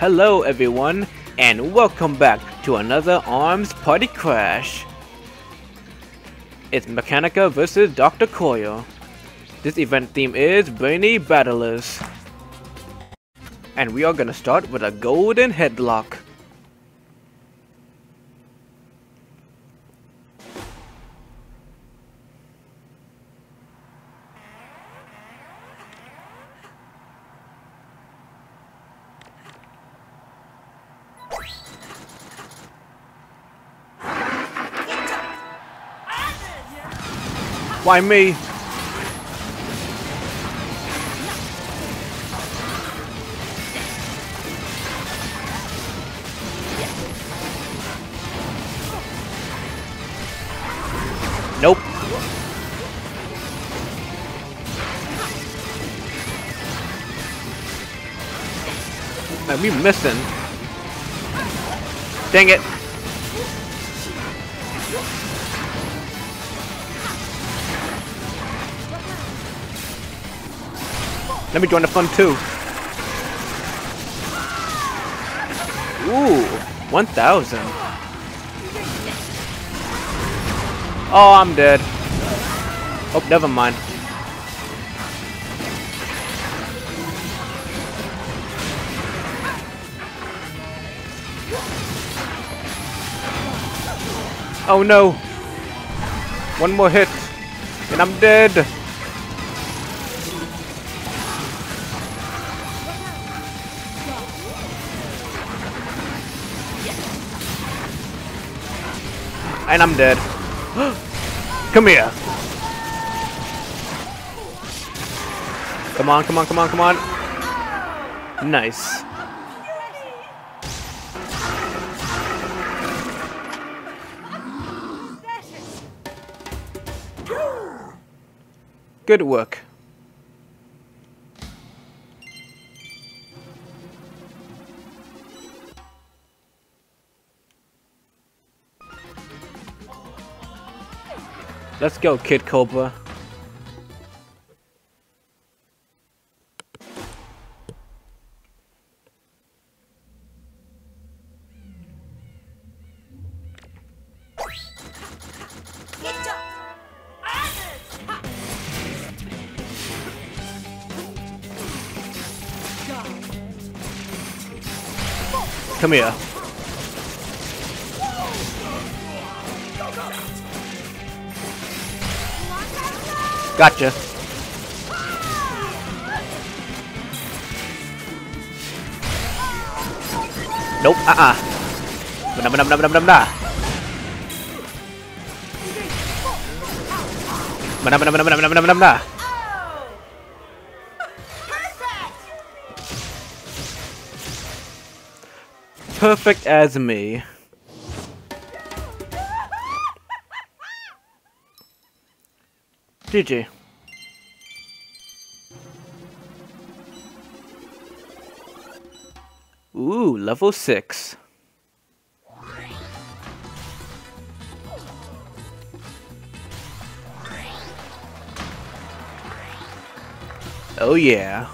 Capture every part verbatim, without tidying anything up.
Hello everyone, and welcome back to another ARMS Party Crash. It's Mechanica versus Doctor Coyle. This event theme is Brainy Battlers. And we are gonna start with a golden headlock. Why me? Nope. Man, we missing. Dang it. Let me join the fun too. Ooh, one thousand. Oh, I'm dead. Oh, never mind. Oh no. One more hit, and I'm dead. And I'm dead. Come here. Come on, come on, come on, come on. Nice. Good work. Let's go, Kid Cobra. Come here. Gotcha. Nope. Uh-uh. Benda benda benda benda benda. Benda benda benda benda benda benda benda. Perfect as me. G G. Ooh, level six. Oh yeah.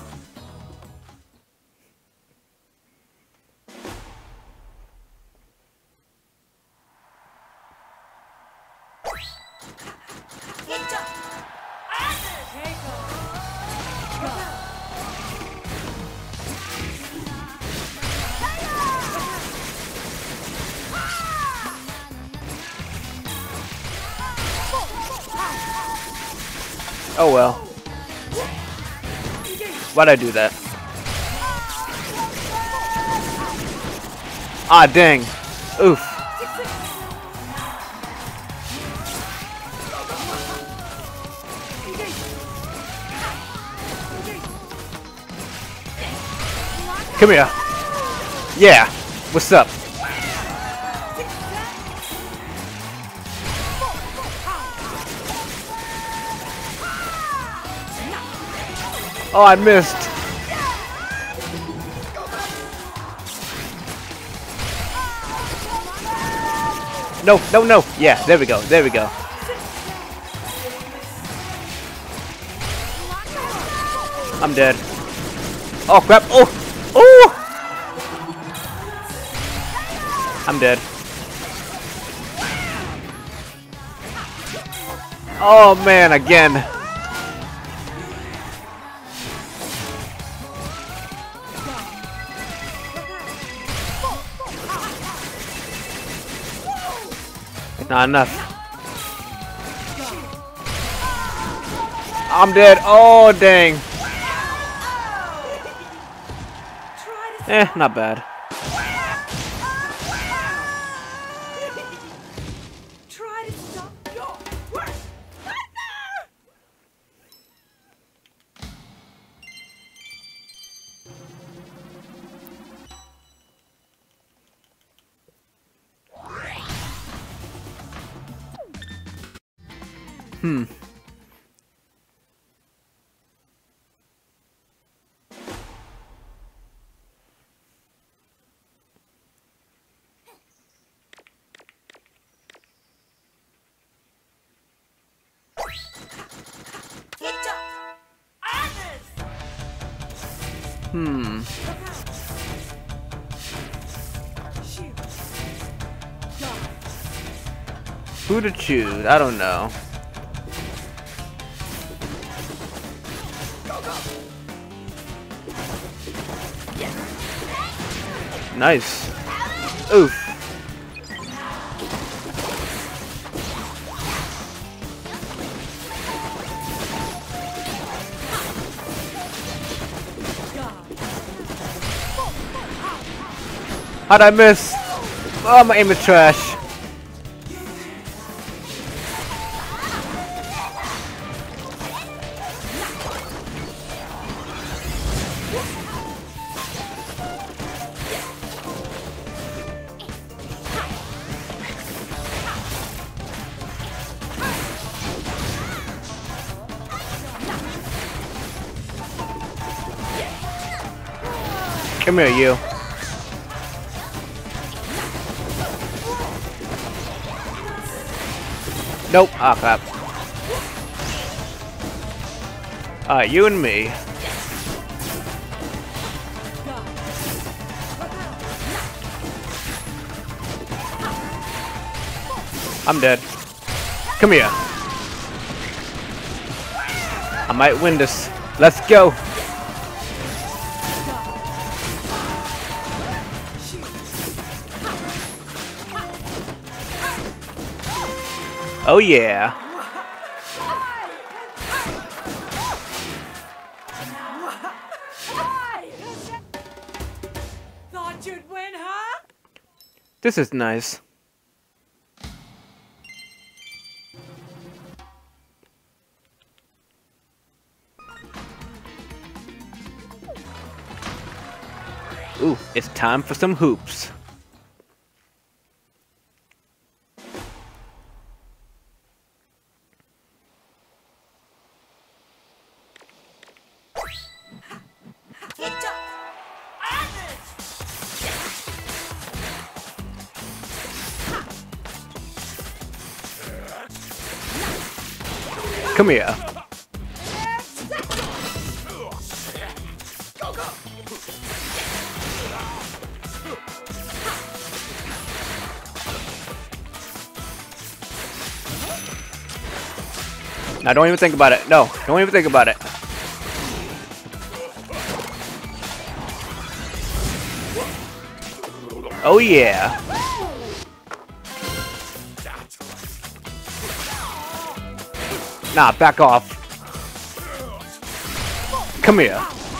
Oh well. Why'd I do that? Ah, dang. Oof. Come here. Yeah. What's up? Oh, I missed. No, no, no. Yeah, there we go. There we go. I'm dead. Oh, crap. Oh. Oh. I'm dead. Oh man, again. It's not enough. I'm dead. Oh dang. Eh, not bad. Try to stop your worst nightmare! Hmm. Hmm. Who to choose? I don't know. Nice. Oof. How'd I miss? Oh, my aim is trash. Come here, you. Nope. Ah, crap. Alright, you and me. I'm dead. Come here. I might win this. Let's go. Oh yeah. Thought you'd win, huh? This is nice. Ooh, it's time for some hoops. Come here. Now don't even think about it. No, don't even think about it. Oh yeah. Nah, back off. Come here.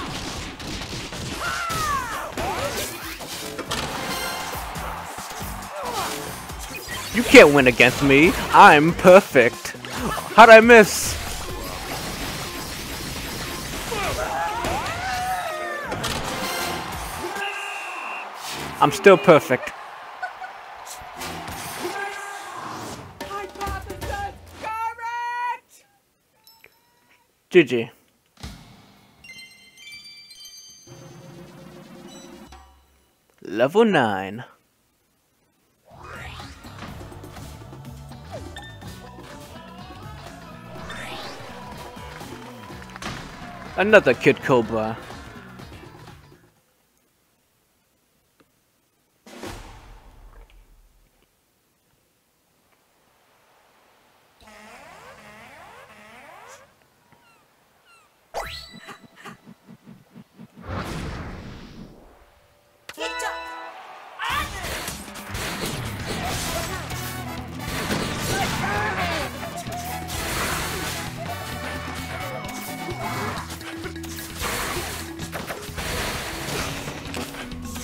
You can't win against me. I'm perfect. How'd I miss? I'm still perfect. Hypothesis correct! G G. Level nine. Another Kid Cobra.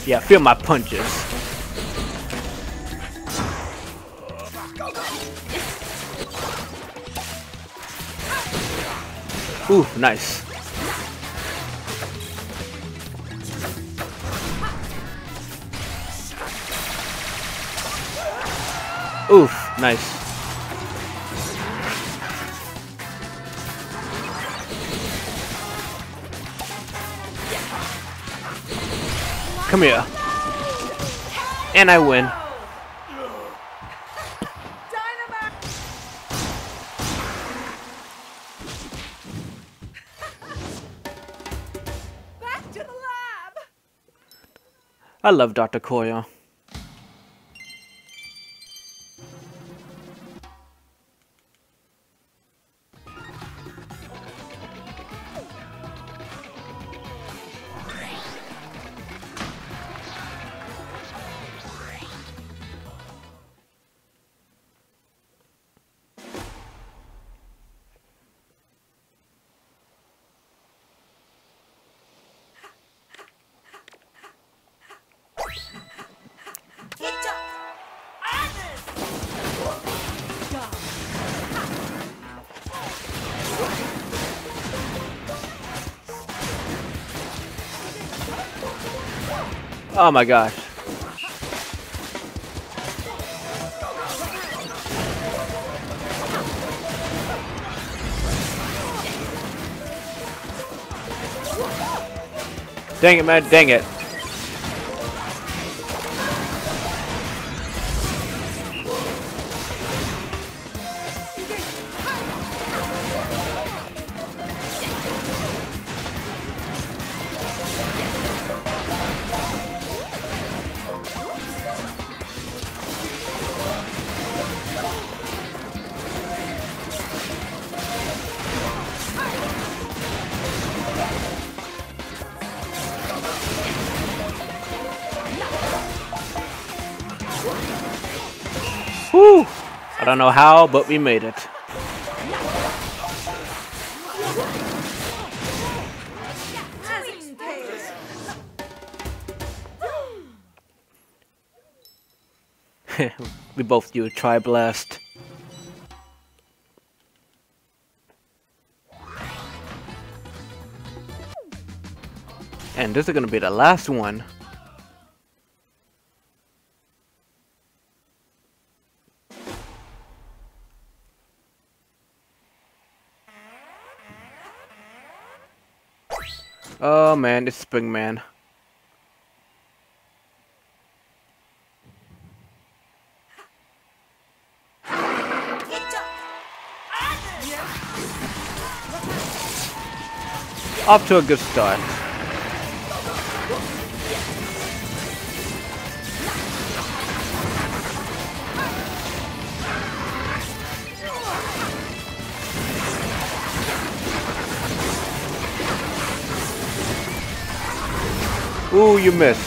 Yeah, feel my punches. Ooh, nice. Oof, nice. Come here. And I win. Dynamite! Back to the lab! I love Doctor Coyle. Oh my gosh. Dang it, man, dang it. Whew! I don't know how, but we made it. We both do a tri-blast. And this is gonna be the last one. Oh man, it's Springman. Off to a good start. Ooh, you missed.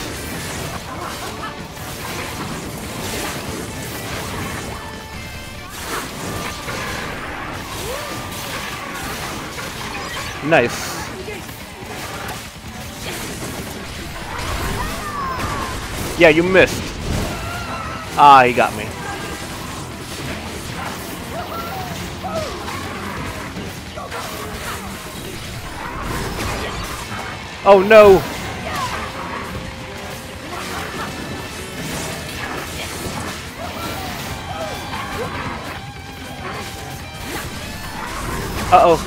Nice. Yeah, you missed. Ah, he got me. Oh no! Uh-oh.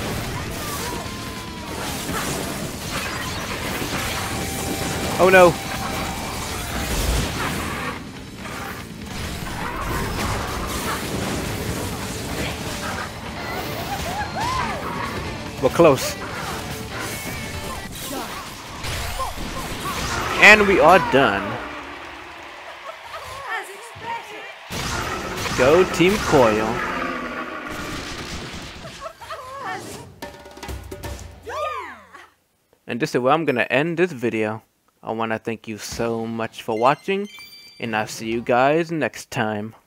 Oh no. We're close. And we are done. Go Team Coyle. And this is where I'm gonna end this video. I wanna thank you so much for watching, and I'll see you guys next time.